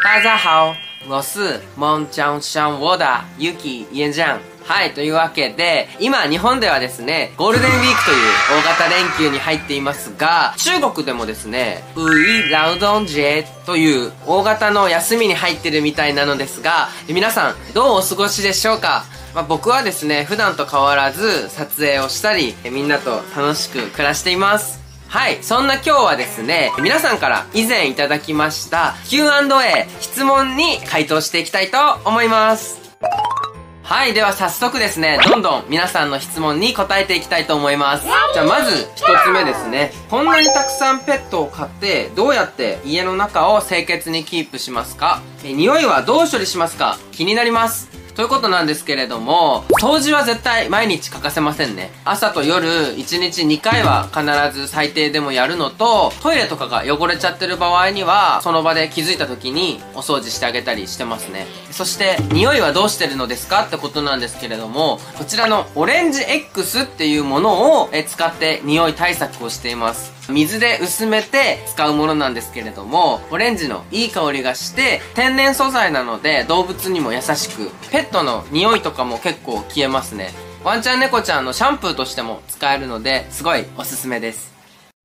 大家好，我是孟江山我的ユキイエジャン。はい、というわけで、今日本ではですね、ゴールデンウィークという大型連休に入っていますが、中国でもですね、ウイラウドンジェという大型の休みに入ってるみたいなのですが、皆さんどうお過ごしでしょうか？僕はですね、普段と変わらず撮影をしたり、みんなと楽しく暮らしています。はい、そんな今日はですね、皆さんから以前いただきました Q&A 質問に回答していきたいと思います。はい、では早速ですね、どんどん皆さんの質問に答えていきたいと思います。じゃあまず一つ目ですね。こんなにたくさんペットを飼ってどうやって家の中を清潔にキープしますか？匂いはどう処理しますか？気になります。ということなんですけれども、掃除は絶対毎日欠かせませんね。朝と夜1日2回は必ず最低でもやるのと、トイレとかが汚れちゃってる場合にはその場で気づいた時にお掃除してあげたりしてますね。そして匂いはどうしてるのですかってことなんですけれども、こちらのオレンジ X っていうものを使って匂い対策をしています。水で薄めて使うものなんですけれども、オレンジのいい香りがして天然素材なので動物にも優しく、ペットの匂いとかも結構消えますね。ワンちゃん猫ちゃんのシャンプーとしても使えるので、すごいおすすめです。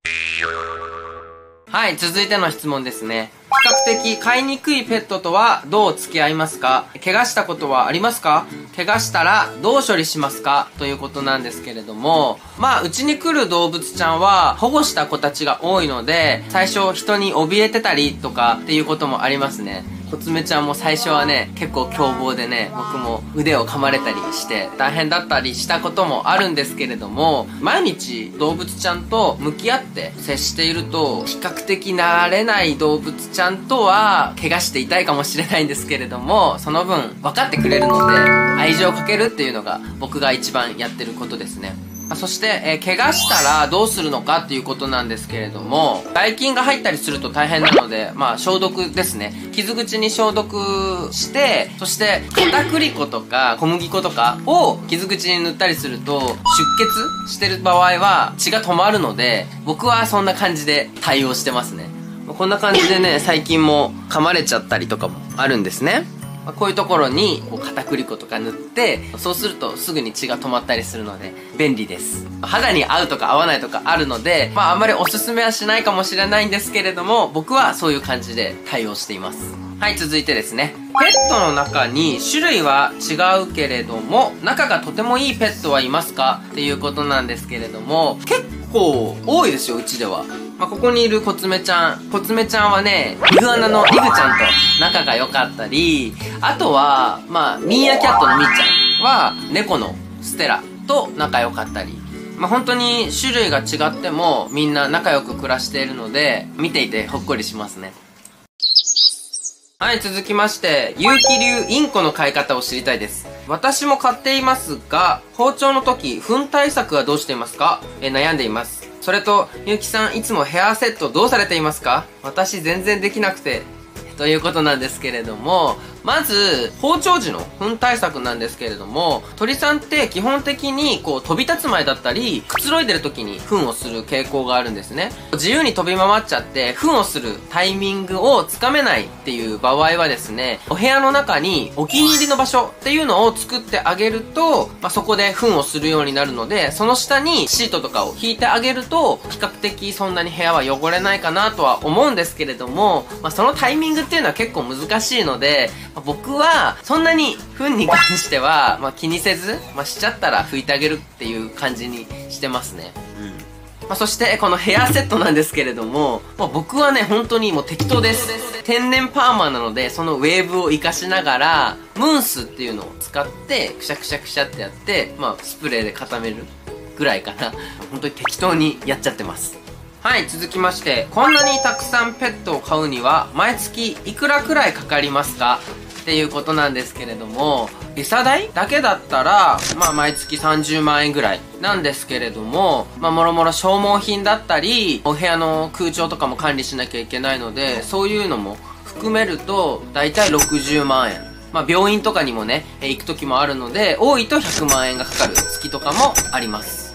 はい、続いての質問ですね。比較的飼いにくいペットとはどう付き合いますか？怪我したことはありますか？怪我したらどう処理しますか？ということなんですけれども、うちに来る動物ちゃんは保護した子たちが多いので、最初人に怯えてたりとかっていうこともありますね。コツメちゃんも最初はね、結構凶暴でね、僕も腕を噛まれたりして大変だったりしたこともあるんですけれども、毎日動物ちゃんと向き合って接していると、比較的慣れない動物ちゃんとは怪我して痛いかもしれないんですけれども、その分分かってくれるので、愛情をかけるっていうのが僕が一番やってることですね。そして、怪我したらどうするのかっていうことなんですけれども、ばい菌が入ったりすると大変なので、消毒ですね。傷口に消毒して、そして片栗粉とか小麦粉とかを傷口に塗ったりすると、出血してる場合は血が止まるので、僕はそんな感じで対応してますね。こんな感じでね、最近も噛まれちゃったりとかもあるんですね。こういうところに片栗粉とか塗って、そうするとすぐに血が止まったりするので便利です。肌に合うとか合わないとかあるので、あんまりおすすめはしないかもしれないんですけれども、僕はそういう感じで対応しています。はい、続いてですね。ペットの中に種類は違うけれども、仲がとてもいいペットはいますか？っていうことなんですけれども、結構多いですよ、うちでは。ここにいるコツメちゃんはね、イグアナのイグちゃんと仲が良かったり、あとは、ミーアキャットのミーちゃんは、猫のステラと仲良かったり、本当に種類が違ってもみんな仲良く暮らしているので、見ていてほっこりしますね。はい、続きまして、結城流インコの飼い方を知りたいです。私も飼っていますが、放鳥の時、糞対策はどうしていますか？悩んでいます。それと、ゆうきさんいつもヘアセットどうされていますか？私全然できなくて。ということなんですけれども、まず、放鳥時の糞対策なんですけれども、鳥さんって基本的に飛び立つ前だったり、くつろいでる時に糞をする傾向があるんですね。自由に飛び回っちゃって、糞をするタイミングをつかめないっていう場合はですね、お部屋の中にお気に入りの場所っていうのを作ってあげると、そこで糞をするようになるので、その下にシートとかを引いてあげると、比較的そんなに部屋は汚れないかなとは思うんですけれども、そのタイミングっていうのは結構難しいので、僕はそんなに糞に関しては、気にせず、しちゃったら拭いてあげるっていう感じにしてますね。そしてこのヘアセットなんですけれども、僕はね本当にもう適当です。天然パーマなので、そのウェーブを活かしながらムースっていうのを使ってクシャクシャクシャってやって、スプレーで固めるぐらいかな。本当に適当にやっちゃってます。はい、続きまして、こんなにたくさんペットを飼うには毎月いくらくらいかかりますか？っていうことなんですけれども、餌代だけだったら毎月30万円ぐらいなんですけれども、もろもろ消耗品だったりお部屋の空調とかも管理しなきゃいけないので、そういうのも含めるとだいたい60万円。病院とかにもね行く時もあるので、多いと100万円がかかる月とかもあります。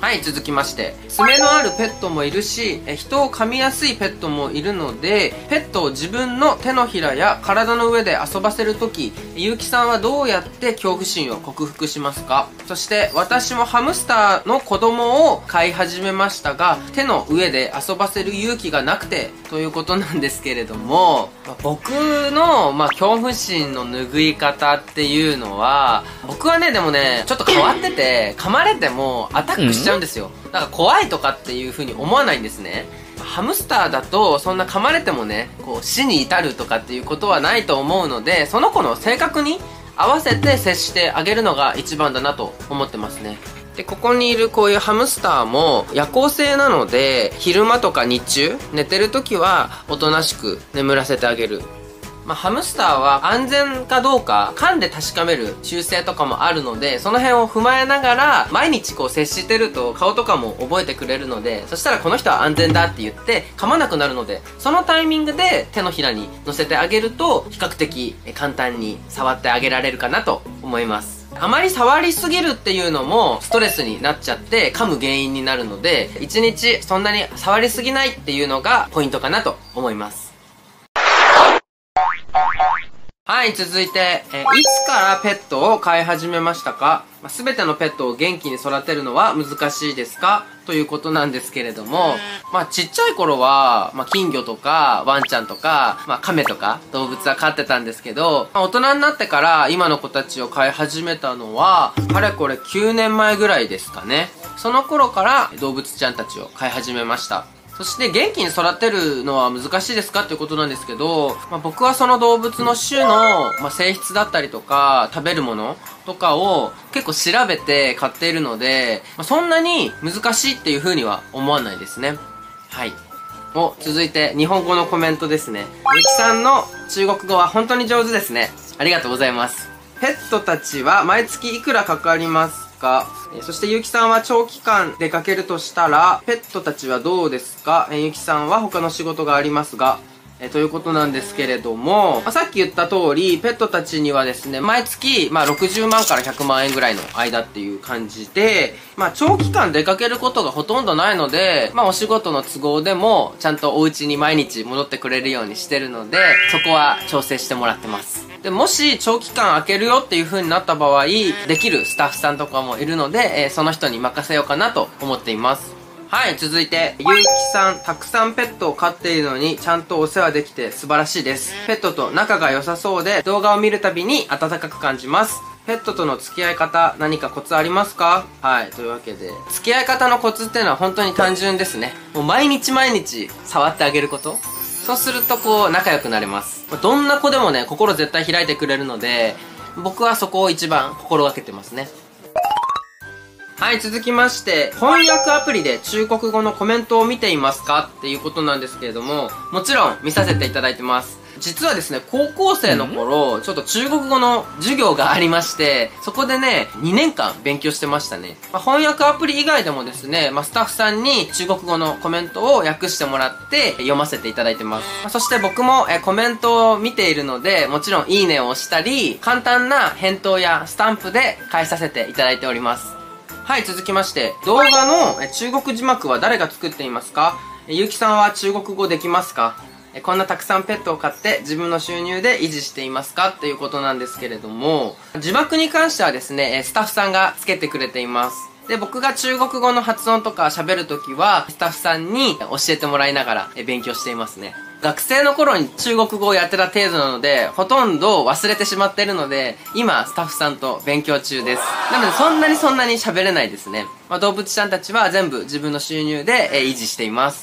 はい、続きまして。爪のあるペットもいるし、人を噛みやすいペットもいるので、ペットを自分の手のひらや体の上で遊ばせるとき、ゆうきさんはどうやって恐怖心を克服しますか？そして、私もハムスターの子供を飼い始めましたが、手の上で遊ばせる勇気がなくて、ということなんですけれども、僕の、恐怖心の拭い方っていうのは、僕はね、でもね、ちょっと変わってて、噛まれてもアタックしちゃうんですよ。なんか怖いとかっていう風に思わないんですね。ハムスターだとそんな噛まれてもね、こう死に至るとかっていうことはないと思うので、その子の性格に合わせて接してあげるのが一番だなと思ってますね。で、ここにいるこういうハムスターも夜行性なので、昼間とか日中寝てる時はおとなしく眠らせてあげる。ハムスターは安全かどうか噛んで確かめる習性とかもあるので、その辺を踏まえながら毎日こう接してると顔とかも覚えてくれるので、そしたらこの人は安全だって言って噛まなくなるので、そのタイミングで手のひらに乗せてあげると比較的簡単に触ってあげられるかなと思います。あまり触りすぎるっていうのもストレスになっちゃって噛む原因になるので、1日そんなに触りすぎないっていうのがポイントかなと思います。はい、続いて、いつからペットを飼い始めましたか？すべてのペットを元気に育てるのは難しいですか？ということなんですけれども、ちっちゃい頃は、金魚とか、ワンちゃんとか、亀とか、動物は飼ってたんですけど、大人になってから今の子たちを飼い始めたのは、かれこれ9年前ぐらいですかね。その頃から動物ちゃんたちを飼い始めました。そして元気に育てるのは難しいですかっていうことなんですけど、僕はその動物の種の、性質だったりとか食べるものとかを結構調べて飼っているので、そんなに難しいっていう風には思わないですね。はい。続いて日本語のコメントですね。ゆきさんの中国語は本当に上手ですね。ありがとうございます。ペットたちは毎月いくらかかりますか？そしてゆうきさんは長期間出かけるとしたらペットたちはどうですか？ゆきさんは他の仕事がありますが、ということなんですけれども、さっき言った通りペットたちにはですね、毎月60万から100万円ぐらいの間っていう感じで、長期間出かけることがほとんどないので、お仕事の都合でもちゃんとお家に毎日戻ってくれるようにしてるので、そこは調整してもらってます。で、もし長期間空けるよっていう風になった場合、できるスタッフさんとかもいるので、その人に任せようかなと思っています。はい、続いて、ゆうきさん、たくさんペットを飼っているのに、ちゃんとお世話できて素晴らしいです。ペットと仲が良さそうで、動画を見るたびに温かく感じます。ペットとの付き合い方、何かコツありますか？はい、というわけで、付き合い方のコツっていうのは本当に単純ですね。もう毎日毎日触ってあげること。そうするとこう、仲良くなれます。どんな子でもね、心絶対開いてくれるので、僕はそこを一番心がけてますね。はい、続きまして、翻訳アプリで中国語のコメントを見ていますかっていうことなんですけれども、もちろん見させていただいてます。実はですね、高校生の頃、ちょっと中国語の授業がありまして、そこでね、2年間勉強してましたね。翻訳アプリ以外でもですね、スタッフさんに中国語のコメントを訳してもらって読ませていただいてます。そして僕もコメントを見ているので、もちろんいいねを押したり、簡単な返答やスタンプで返させていただいております。はい、続きまして、動画の中国字幕は誰が作っていますか？ゆうきさんは中国語できますか？こんなたくさんペットを飼って自分の収入で維持していますかっていうことなんですけれども、字幕に関してはですね、スタッフさんがつけてくれています。で、僕が中国語の発音とか喋るときは、スタッフさんに教えてもらいながら勉強していますね。学生の頃に中国語をやってた程度なので、ほとんど忘れてしまっているので、今、スタッフさんと勉強中です。なので、そんなに喋れないですね。動物ちゃんたちは全部自分の収入で維持しています。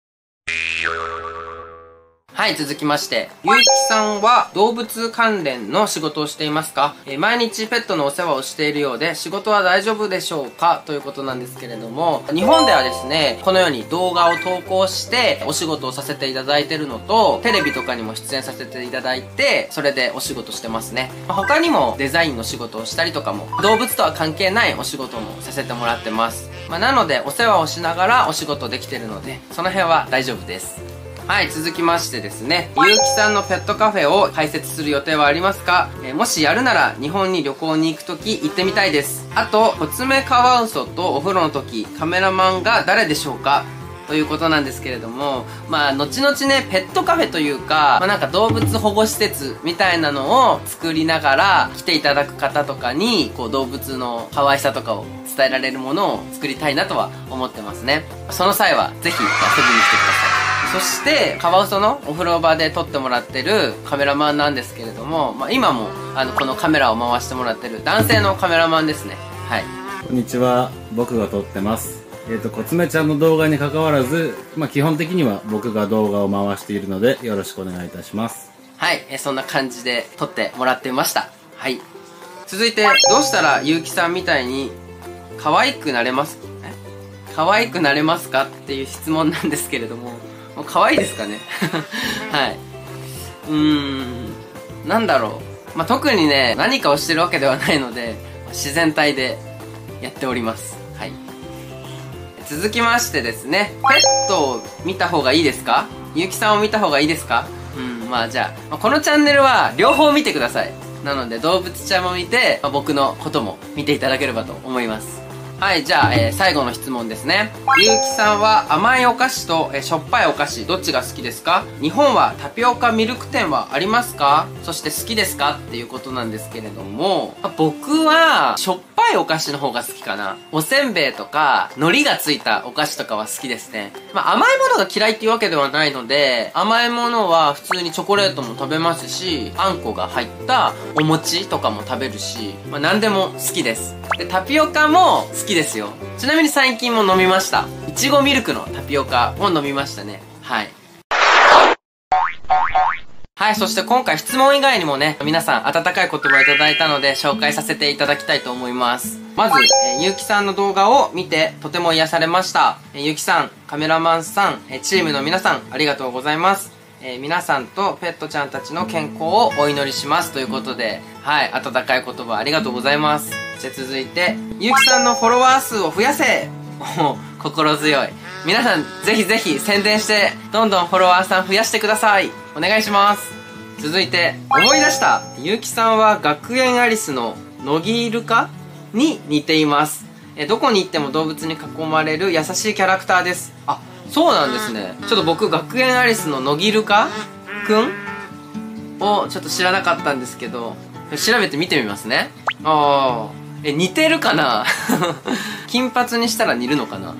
はい、続きまして、ゆうきさんは動物関連の仕事をしていますか？毎日ペットのお世話をしているようで、仕事は大丈夫でしょうか？ということなんですけれども、日本ではですね、このように動画を投稿してお仕事をさせていただいているのと、テレビとかにも出演させていただいて、それでお仕事してますね。他にもデザインの仕事をしたりとかも、動物とは関係ないお仕事もさせてもらってます。なので、お世話をしながらお仕事できてるので、その辺は大丈夫です。 はい、続きましてですね、ゆうきさんのペットカフェを開設する予定はありますか？もしやるなら日本に旅行に行くとき行ってみたいです。あと、コツメカワウソとお風呂の時、カメラマンが誰でしょうか？ということなんですけれども、まあ、後々ね、ペットカフェというか、まあ、なんか動物保護施設みたいなのを作りながら、来ていただく方とかに、こう、動物の可愛さとかを伝えられるものを作りたいなとは思ってますね。その際は、ぜひ遊びに来てください。そして、カワウソのお風呂場で撮ってもらってるカメラマンなんですけれども、まあ、今も、このカメラを回してもらってる男性のカメラマンですね。はい。 こんにちは。僕が撮ってます。コツメちゃんの動画に関わらず、まあ、基本的には僕が動画を回しているので、よろしくお願いいたします。 はい、そんな感じで撮ってもらってました。はい。続いて、どうしたらゆうきさんみたいに、可愛くなれます可愛くなれますかっていう質問なんですけれども、もう可愛いですかねはい。なんだろう。まあ、特にね、何かをしてるわけではないので、自然体でやっております。はい。続きましてですね、ペットを見た方がいいですか？ゆうきさんを見た方がいいですか？まあじゃあ、このチャンネルは両方見てください。なので動物ちゃんも見て、僕のことも見ていただければと思います。はい、じゃあ、最後の質問ですね。ゆうきさんは甘いお菓子と、しょっぱいお菓子どっちが好きですか？日本はタピオカミルク店はありますか？そして好きですか？っていうことなんですけれども、僕はしょっぱいお菓子の方が好きかな。おせんべいとか海苔がついたお菓子とかは好きですね。まあ甘いものが嫌いっていうわけではないので、甘いものは普通にチョコレートも食べますし、あんこが入ったお餅とかも食べるし、まあ何でも好きです。で、タピオカも好きですよ。ちなみに最近も飲みました。いちごミルクのタピオカを飲みましたね。はい。はい、そして今回質問以外にもね、皆さん温かい言葉をいただいたので紹介させていただきたいと思います。まず、ゆうきさんの動画を見てとても癒されました。ゆうきさん、カメラマンさん、チームの皆さん、ありがとうございます。皆さんとペットちゃんたちの健康をお祈りしますということで、はい、温かい言葉ありがとうございます。じゃあ続いて、ゆうきさんのフォロワー数を増やせ心強い。皆さん、ぜひぜひ宣伝して、どんどんフォロワーさん増やしてください。お願いします。続いて、思い出した。ゆうきさんは学園アリスの乃木イルカに似ています。どこに行っても動物に囲まれる優しいキャラクターです。あ、そうなんですね。ちょっと僕、学園アリスの乃木イルカくんをちょっと知らなかったんですけど、調べてみてみますね。似てるかな金髪にしたら似るのかな。はい。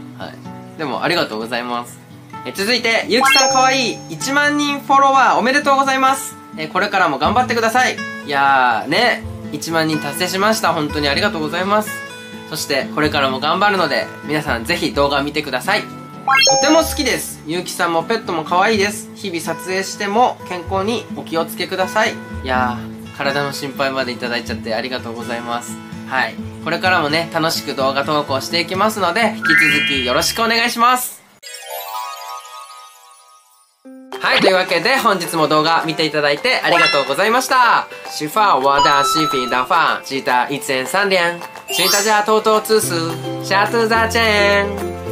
でも、ありがとうございます。続いて、ゆうきさんかわいい。1万人フォロワーおめでとうございます。これからも頑張ってください。いやーね、1万人達成しました。本当にありがとうございます。そして、これからも頑張るので、皆さんぜひ動画を見てください。とても好きです。ゆうきさんもペットも可愛いです。日々撮影しても健康にお気をつけください。いやー、体の心配までいただいちゃってありがとうございます。はい。これからもね、楽しく動画投稿していきますので、引き続きよろしくお願いします。はい、というわけで本日も動画見ていただいてありがとうございました。喜欢我的视频的话，记得一键3连。请大家多多支持，下次再见。